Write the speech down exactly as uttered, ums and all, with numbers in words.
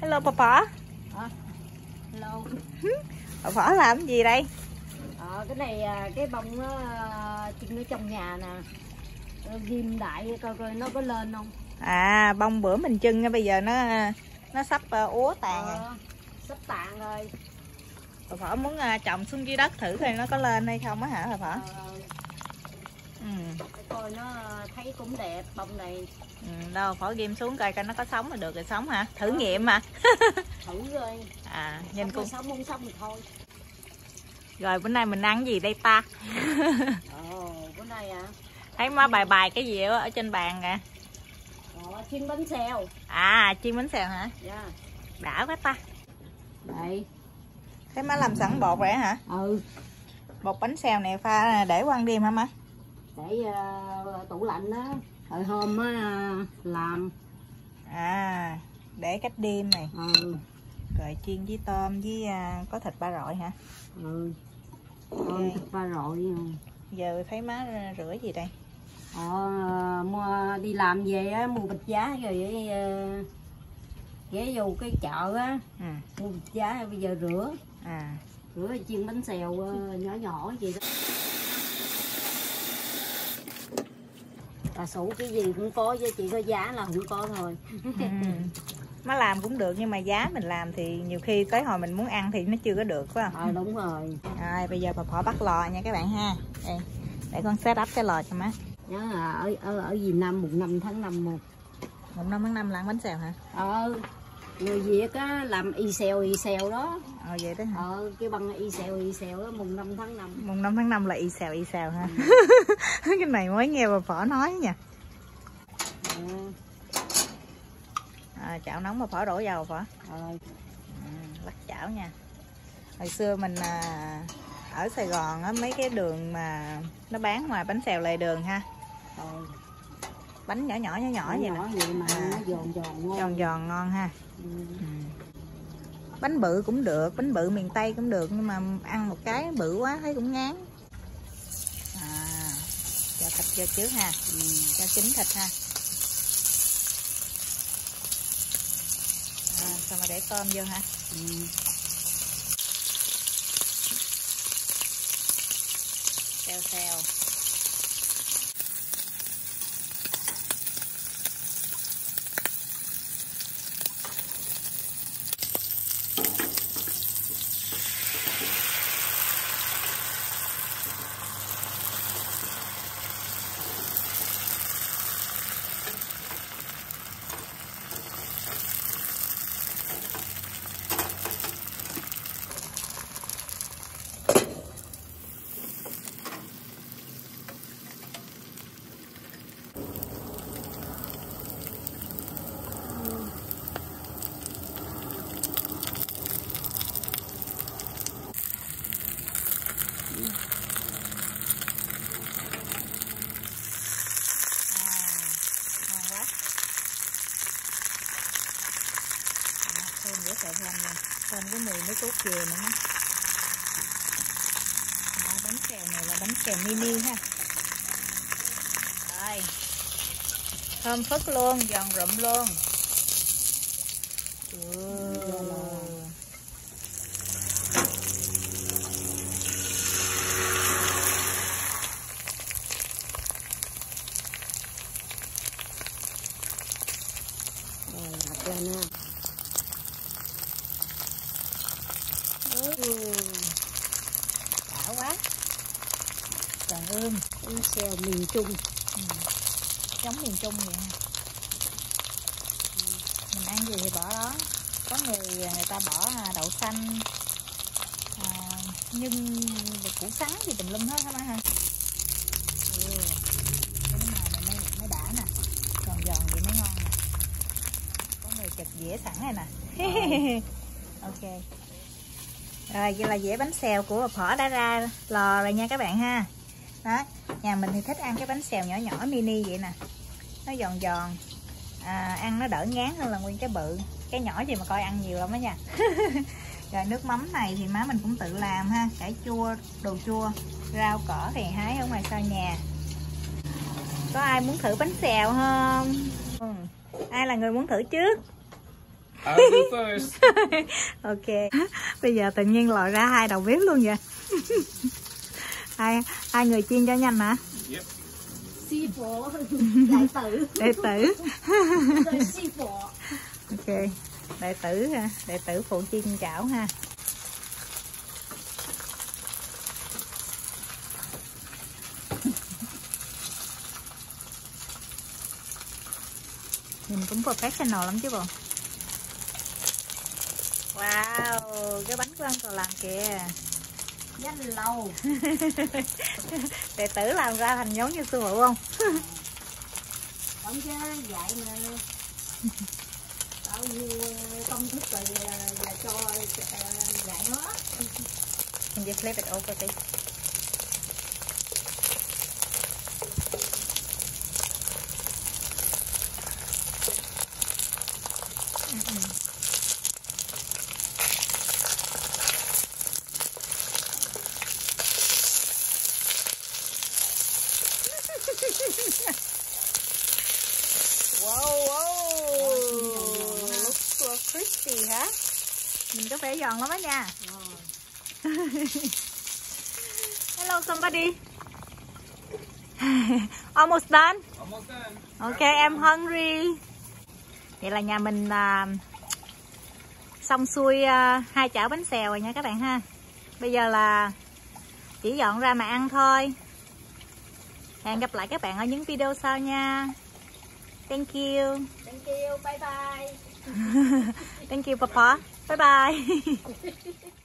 Hello bà Phỏ. À, hello. Bà Phỏ làm gì đây? À, cái này cái bông nó chưng ở trong nhà nè, ghim đại coi coi nó có lên không. À, bông bữa mình trưng bây giờ nó nó sắp úa tàn rồi. À, sắp tàn rồi. Bà Phỏ muốn trồng xuống dưới đất thử coi nó có lên hay không á hả bà Phỏ? À, ừ. Coi nó thấy cũng đẹp bông này. Ừ, đâu Phỏ ghim xuống coi coi nó có sống là được rồi sống hả? Thử nghiệm mà. Thử rồi. À, nhìn cũng sống không sống thì thôi. Rồi bữa nay mình ăn gì đây ta? Ồ, bữa nay à? Thấy má bài bài cái gì ở trên bàn kìa. Ồ, chiên bánh xèo. À, chiên bánh xèo hả? Dạ. Yeah. Đã quá ta. Đây. Thấy má làm sẵn bột rồi hả? Ừ. Bột bánh xèo này pha để qua đêm hả má? Để uh, tủ lạnh đó. Hồi hôm á uh, làm. À, để cách đêm này. Ừ. Rồi chiên với tôm với uh, có thịt ba rọi hả? Ừ. Tôm thịt ba rọi. Giờ thấy má rửa gì đây? Ờ, mua đi làm về á, mua bịch giá rồi uh, ghé vô cái chợ á, ừ. Mua bịch giá bây giờ rửa. À. Rửa chiên bánh xèo uh, nhỏ nhỏ gì đó. Bà sủ cái gì cũng có chứ chỉ có giá là không có thôi. Ừ. Má làm cũng được nhưng mà giá mình làm thì nhiều khi tới hồi mình muốn ăn thì nó chưa có được phải không? Ờ đúng rồi. Rồi bây giờ bà Phỏ bắt lò nha các bạn ha. Đây, để con set up cái lò cho má. Nhớ là ở ở ở Việt Nam mùng năm tháng năm một. Mùng năm tháng năm là ăn bánh xèo hả? Ờ. Người Việt á làm y xèo y xèo đó. Ờ vậy đó hả? Ờ cái băng y xèo y xèo đó mùng năm tháng năm. Mùng năm tháng năm là y xèo y xèo ha. Ừ. Cái này mới nghe bà Phỏ nói nha. Ừ. À, chảo nóng bà Phỏ đổ dầu Phỏ. Ờ. Ừ, lắc chảo nha. Hồi xưa mình à, ở Sài Gòn á, mấy cái đường mà nó bán ngoài bánh xèo lề đường ha. Ờ. Bánh nhỏ nhỏ nhỏ nhỏ bánh vậy nhỏ nè. vậy mà à, nó giòn giòn ngon. Giòn giòn ngon ha. Ừ. Ừ. Bánh bự cũng được, bánh bự miền Tây cũng được nhưng mà ăn một cái bự quá thấy cũng ngán. À, cho thịt vô trước ha. Ừ. Cho chín thịt ha. À, xong rồi để tôm vô ha. Ừ. Xèo xèo. Thơm dễ sợ thơm luôn, thơm cái mùi nước cốt dừa nữa. Đó, bánh xèo này là bánh xèo mini ha. Rồi, thơm phức luôn, giòn rụm luôn. Ừ. Rồi đặt lên nha. Đã quá. Tròn ươm. Bánh xèo miền Trung. Ừ. Giống miền Trung vậy ha. Ừ. Mình ăn gì thì bỏ đó. Có người người ta bỏ đậu xanh, à, nhưng củ sắn gì tùm lum hết hả ha. Ừ. Cái này này mới, mới đã nè. Giòn giòn vậy mới ngon nè. Có người chật dĩa sẵn này nè. Ok. Rồi vậy là dĩa bánh xèo của bà Phỏ đã ra lò rồi nha các bạn ha. Đó, nhà mình thì thích ăn cái bánh xèo nhỏ nhỏ mini vậy nè. Nó giòn giòn, à, ăn nó đỡ ngán hơn là nguyên cái bự. Cái nhỏ gì mà coi ăn nhiều lắm đó nha. Rồi nước mắm này thì má mình cũng tự làm ha. Cải chua, đồ chua, rau cỏ thì hái ở ngoài sau nhà. Có ai muốn thử bánh xèo không? Ừ. Ai là người muốn thử trước? I'll go first. Ok. Bây giờ tự nhiên lòi ra hai đầu bếp luôn vậy. hai hai người chiên cho nhanh hả? Yep. Sư phụ, đại tử. Đệ tử. Rồi sư phụ. Ok. Đệ tử ha, đệ tử phụ chiên chảo ha. Nhìn cũng professional lắm chứ bộ. Wow, cái bánh của anh còn làm kìa. Danh lâu. Đệ tử làm ra thành giống như sư phụ không? Không chứ, dạy mà. Bao nhiêu công thức rồi là cho dạy nó. Can you flip it over please? Wow, wow, looks so crispy hả? Nhìn có vẻ giòn lắm á nha. Hello somebody. Almost done. Almost done. Ok, I'm hungry. Vậy là nhà mình uh, xong xuôi uh, hai chảo bánh xèo rồi nha các bạn ha. Bây giờ là chỉ dọn ra mà ăn thôi. Hẹn gặp lại các bạn ở những video sau nha. Thank you. Thank you, bye bye. Thank you Papa. Bye bye.